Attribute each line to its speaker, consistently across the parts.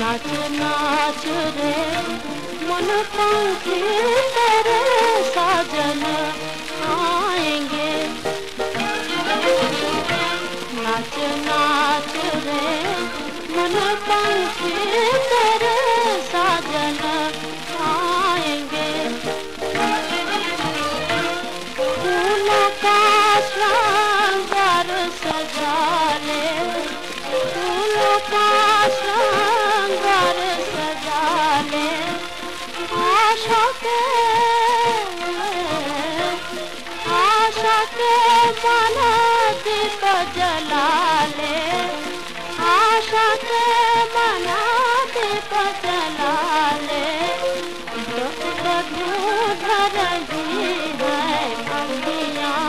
Speaker 1: नाच नाच रे मन पंखी तेरे साजन आएंगे। नाच नाच रे मन पंखी तेरे साजन आएंगे। फूलों का श्रृंगार सजा ले, फूलों का श्रृंगार सजा ले, आशा के माला दीप जला ले, आशा के माला दीप जला ले। ढूंढ रही है अंगियां,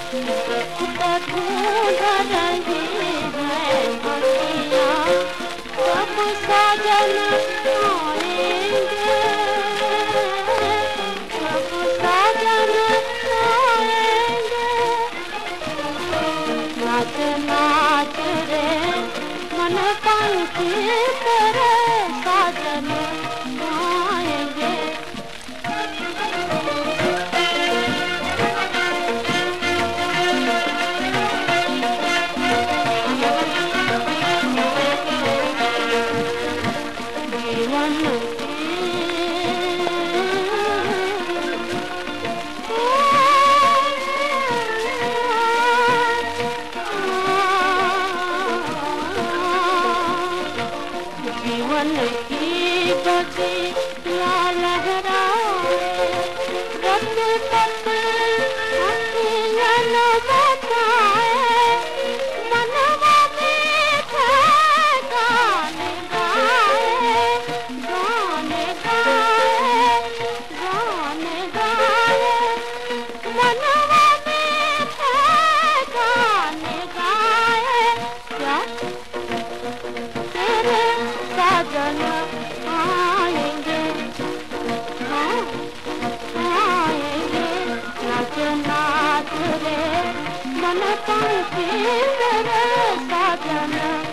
Speaker 1: ढूंढ रही है अंगियां, कब साजन आएंगे, कब साजन आएंगे। नाच नाच रे मन पंखी तेरे साजन आएंगे। जीवन की बगिया लहराए, रत तक अखियन बचाए, मनवा मीठे गाने गाए, गाने गाए, गाने गाए, मनवा मीठे गाने गाए। क्या तेरे साजन आएंगे, हाँ आएंगे। नाच नाच रे मन पंखी तेरे साजन